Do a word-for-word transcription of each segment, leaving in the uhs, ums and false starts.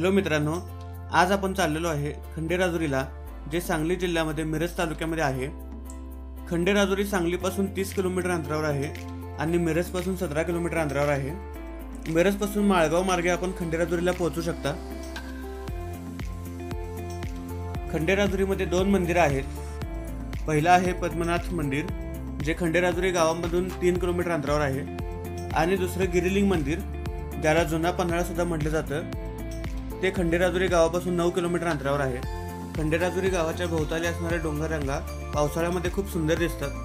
Hello मित्रांनो, आज आपण चाललेलो आहे खंडेराजुरीला, जे सांगली जिल्ह्यामध्ये मिरज तालुक्यामध्ये आहे। खंडेराजुरी सांगलीपासून तीस किलोमीटर अंतरावर आहे आणि मिरजपासून सतरा किलोमीटर अंतरावर आहे। मिरजपासून माळगाव मार्गे आपण खंडेराजुरीला पोहोचू शकता। खंडेराजुरीमध्ये दोन मंदिर आहेत। पहिला आहे पद्मनाथ मंदिर, जे खंडेराजुरी गावामधून तीन किलोमीटर अंतरावर आहे, आणि दुसरे गिरिलिंग मंदिर, ज्याला जुना पन्हाळा सुद्धा म्हटलं जातं, ते खंडेराजुरी गावापासून नऊ किलोमीटर अंतरावर आहे। खंडेराजुरी गावाच्या भोवताली असणारे डोंगररांगा पावसाळ्यामध्ये खूप सुंदर दिसतात।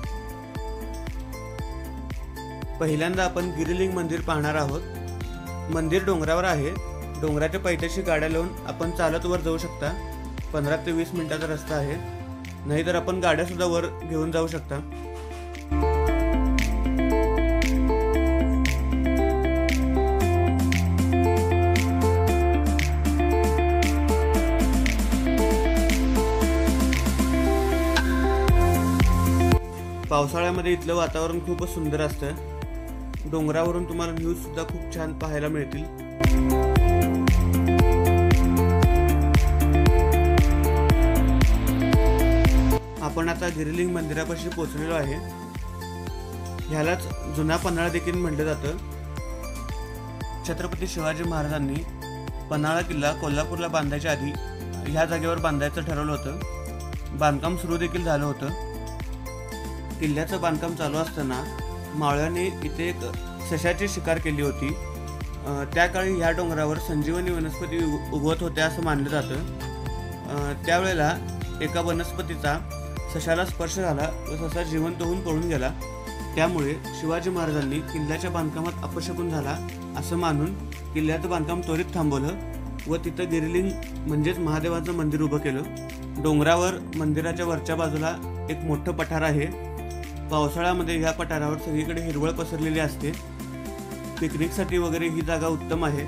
पहिल्यांदा आपण गिरिलिंग मंदिर पाहणार आहोत। मंदिर डोंगरावर आहे। डोंगराच्या पायथ्याशी गाड्या लावून आपण चालत वर जाऊ शकता। पंधरा ते वीस मिनिटाचा रस्ता आहे, नाहीतर आपण गाड्या सुद्धा वर घेऊन जाऊ शकता। पावसाळ्यामध्ये इथलं वातावरण खूपच सुंदर असतं। डोंगरावरून तुम्हाला व्ह्यू सुद्धा खूप छान पाहायला मिळतील। आपण आता गिरिलिंग मंदिरापाशी पोहोचलेलो आहे। ह्यालाच जुना पन्हाळा देखील म्हटलं जातं। छत्रपती शिवाजी महाराजांनी पन्हाळा किल्ला कोल्हापूरला बांधायच्या आधी ह्या जागेवर बांधायचं ठरवलं होतं। बांधकाम सुरू देखील झालं होतं। किल्ल्याचं बांधकाम चालू असताना मावळ्याने इथे एक सशाची शिकार केली होती। त्या काळी ह्या डोंगरावर संजीवनी वनस्पती उगवत होत्या असं मानलं जातं। त्यावेळेला एका वनस्पतीचा सशाला स्पर्श झाला व ससा जिवंत होऊन पळून गेला। त्यामुळे शिवाजी महाराजांनी किल्ल्याच्या बांधकामात अपशकुन झाला असं मानून किल्ल्याचं बांधकाम त्वरित थांबवलं व तिथं गिरिलिंग म्हणजेच महादेवाचं मंदिर उभं केलं। डोंगरावर मंदिराच्या वरच्या बाजूला एक मोठं पठार आहे। पावसाळ्यामध्ये ह्या पठारावर सगळीकडे हिरवळ पसरलेली असते। पिकनिकसाठी वगैरे ही जागा उत्तम आहे।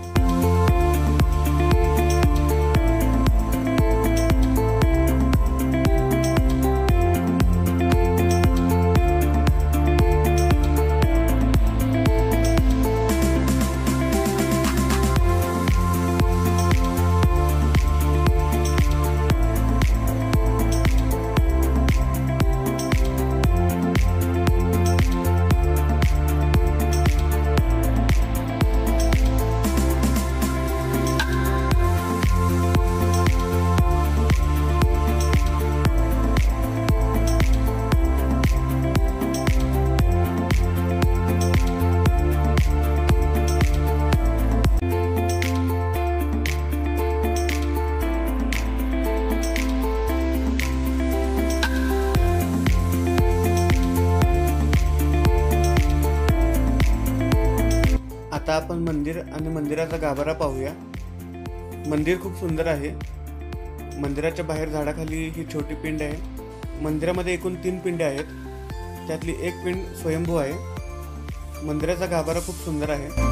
आता आपण मंदिर आणि मंदिराचा गाभारा पाहूया। मंदिर खूप सुंदर आहे। मंदिराच्या बाहेर झाडाखाली ही छोटी पिंड आहे। मंदिरामध्ये एकूण तीन पिंडे आहेत, त्यातली एक पिंड स्वयंभू आहे। मंदिराचा गाभारा खूप सुंदर आहे।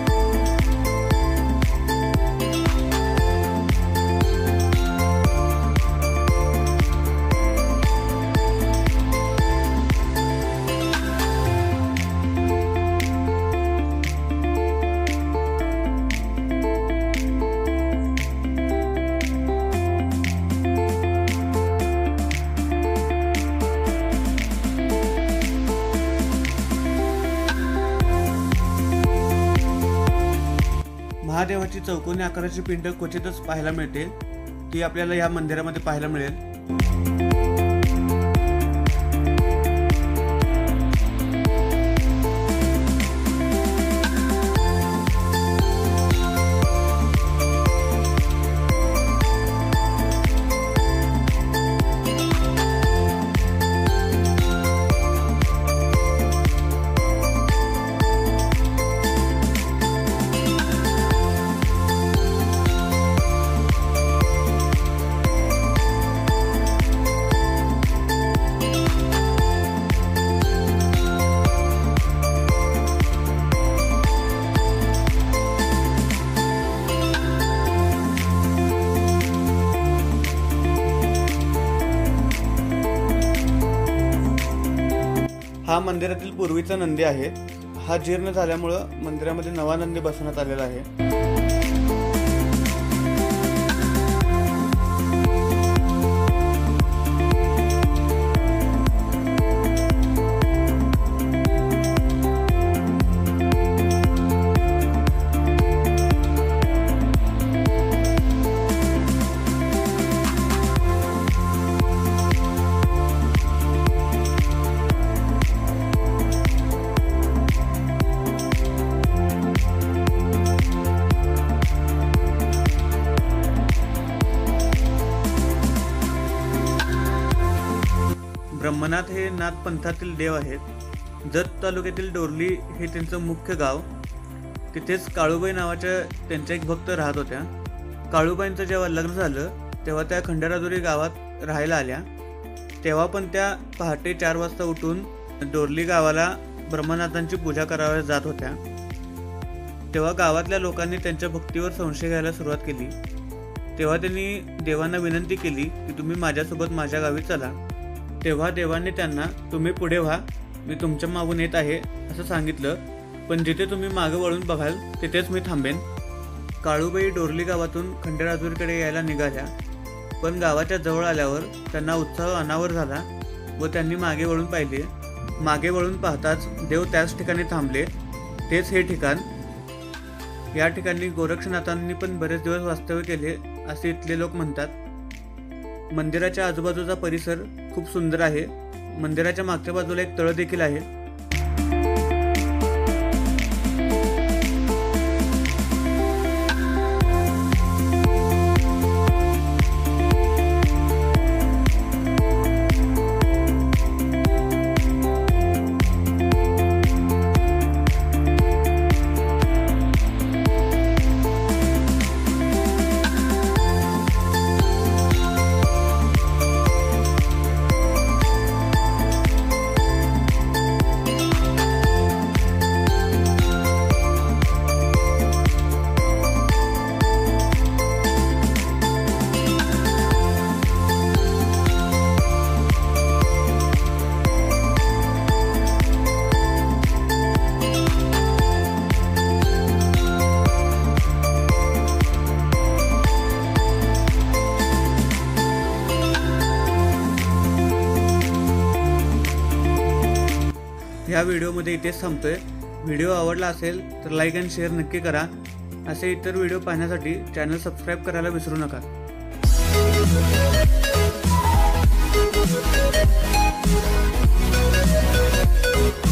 महादेवाची चौकोनी आकाराची पिंड क्वचितच पाहायला मिळते। ती आपल्याला या मंदिरामध्ये पाहायला मिळेल। हा मंदिरातील पूर्वीचा नंदी आहे। हा जीर्ण झाल्यामुळे मंदिरामध्ये नवा नंदी बसवण्यात आलेला आहे। ब्रह्मनाथ हे नाथ पंथातील देव आहेत. जत तालुक्यातील डोरली हे त्यांचं मुख्य गाव. तिथेच काळूबाई नावाच्या त्यांच्या एक भक्त राहत होत्या. काळूबाईंचं जेव्हा लग्न झालं तेव्हा त्या खंडेराजुरी गावात राहायला आल्या. तेव्हा पण त्या पहाटे चार वाजता उठून डोरली गावाला ब्रह्मनाथांची पूजा करायला जात होत्या. तेव्हा गावातल्या लोकांनी त्यांच्या भक्तीवर संशय घ्यायला सुरुवात केली. तेव्हा त्यांनी देवांना विनंती केली की तुम्ही माझ्यासोबत माझ्या गावी चला. तेव्हा देवांनी त्यांना तुम्ही पुढे व्हा, मी तुमच्या मागून येत आहे असं सांगितलं. पण जिथे तुम्ही मागं वळून बघाल तिथेच मी थांबेन. काळूबाई डोरली गावातून खंडेराजुरीकडे यायला निघाल्या. पण गावाच्या जवळ आल्यावर त्यांना उत्साह अनावर झाला व त्यांनी मागे वळून पाहिले. मागे वळून पाहताच देव त्याच ठिकाणी थांबले. तेच हे ठिकाण. या ठिकाणी गोरक्षनाथांनी पण बरेच दिवस वास्तव्य केले असे इथले लोक म्हणतात. मंदिराच्या आजूबाजूचा परिसर खूप सुंदर आहे. मंदिराच्या मागच्या बाजूला एक तळ देखील आहे. ह्या व्हिडिओमध्ये इथेच थांबतोय. व्हिडिओ आवडला असेल तर लाईक आणि शेअर नक्की करा. असे इतर व्हिडिओ पाहण्यासाठी चॅनल सबस्क्राईब करायला विसरू नका.